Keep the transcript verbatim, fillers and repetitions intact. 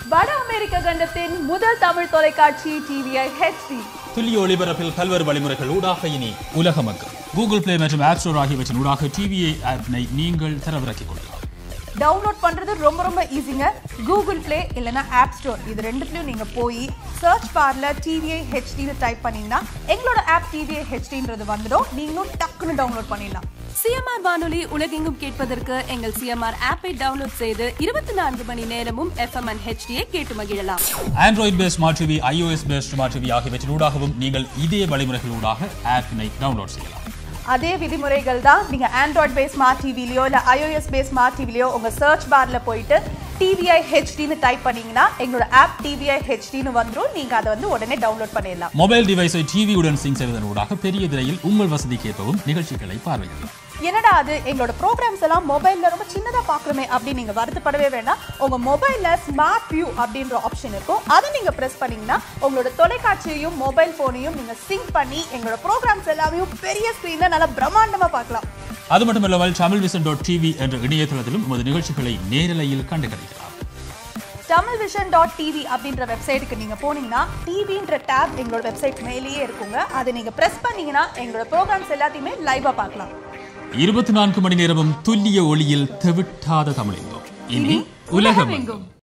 வட அமெரிக்க கண்டத்தின் முதல் தமிழ் தொலைக்காட்சி டிவிஐ ஹெச்டி துல்லிய ஒளிபரப்பில் பல்வேறு வழிமுறைகள் ஊடாக இனி உலக மக்கள் கூகுள் பிளே மற்றும் ஆப் ஸ்டோர் ஆகியவற்றின் ஊடாக டிவிஐ ஆப்பினை நீங்கள் தரவிறக்கிக் கொள்ளலாம். டவுன்லோட் பண்றது ரொம்ப ரொம்ப ஈஸிங்க. கூகுள் பிளே இல்லைன்னா ஆப் ஸ்டோர் இது ரெண்டுத்துலையும் நீங்க போய் சர்ச் பார்ல டிவிஐ ஹெச்டின்னு டைப் பண்ணீங்கன்னா எங்களோட ஆப் டிவிஐ ஹெச்டின்றது வந்துடும். நீங்களும் டக்குன்னு டவுன்லோட் பண்ணிடலாம். சிஎம்ஆர் வானொலி உலகெங்கும் கேட்பதற்கு எங்கள் சிஎம்ஆர் ஆப்பை டவுன்லோட் செய்து இருபத்தி நான்கு மணி நேரமும் எஃப்எம் அண்ட் ஹெச்டியை கேட்டு மகிழலாம். Android based smart TV, iOS based smart TV ஆகியவற்றின் ஊடாகவும் நீங்கள் இதே வழிமுறைகளூடாக ஆப்பினை டவுன்லோட் செய்யலாம். அதே விதிமுறைகள் தான். நீங்க ஆண்ட்ராய்ட் பேஸ் ஸ்மார்ட் டிவிலையோ இல்லை ஐஓஎஸ் பேஸ் ஸ்மார்ட் டிவிலையோ உங்க சர்ச் பார்ல போயிட்டு டிவிஐ ஹெச்டின்னு டைப் பண்ணீங்கன்னா எங்களோட ஆப் டிவிஐ ஹெச்டின்னு வந்துடும். நீங்க அதை வந்து உடனே டவுன்லோட் பண்ணிடலாம். மொபைல் டிவைஸை டிவியுடன் சிங்க் செய்வதன் ஊடாக பெரிய திரையில் உங்கள் வசதிக்கு ஏற்பவும் நிகழ்ச்சிகளை பார்வையிடலாம். என்னடா அது எங்களோட ப்ரோக்ராம்ஸ் எல்லாம் மொபைல்ல ரொம்ப சின்னதா பாக்குறோமே அப்படின்னு நீங்க வருத்தப்படவே வேண்டாம். உங்க மொபைல்ல ஸ்மார்ட் வியூ அப்படின்ற ஆப்ஷன் இருக்கும். அதை நீங்க பிரஸ் பண்ணீங்கன்னா உங்களோட தொலைக்காட்சியையும் மொபைல் போனையும் நீங்க சிங்க் பண்ணி எங்களோட ப்ரோக்ராம்ஸ் எல்லாமே பெரிய ஸ்கிரீன்ல நல்லா பிரம்மாண்டமா பார்க்கலாம். அது மட்டுமல்லாமல் தமிழ்விஷன் டாட் டிவி என்ற இணையதளத்திலும் உமது நிகழ்ச்சிகளை நேரலையில் கண்டு கிடைக்கலாம். தமிழ்விஷன் டாட் டிவி அப்படின்ற வெப்சைட்டுக்கு நீங்க போனீங்கன்னா டிவின்ற டேப் எங்களோட வெப்சைட் மேலேயே இருக்குங்க. அதை நீங்க பிரஸ் பண்ணீங்கன்னா எங்களோட ப்ரோக்ராம்ஸ் எல்லாத்தையுமே லைவா பார்க்கலாம். இருபத்தி நான்கு மணி நேரமும் துல்லிய ஒளியில் தெவிட்டாத தமிழெங்கும் இனி உலகம் எங்கும்.